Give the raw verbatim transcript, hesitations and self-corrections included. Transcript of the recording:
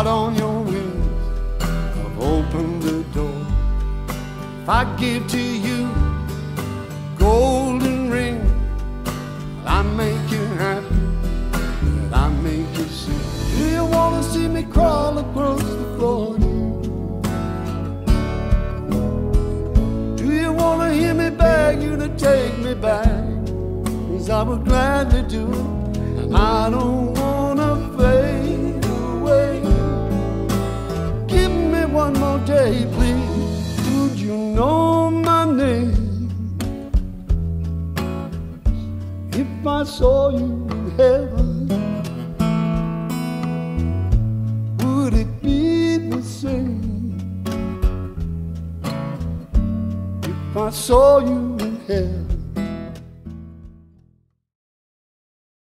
out on your wings, I've opened the door. If I give to you a golden ring, will I make you happy? Will I make you sing? Do you wanna see me crawl across the floor? Do you wanna hear me beg you to take me back? 'Cause I would gladly do it, and I don't wanna fade away. Give me one more day, please. Would you know my name if I saw you in heaven? Would it be the same if I saw you in heaven?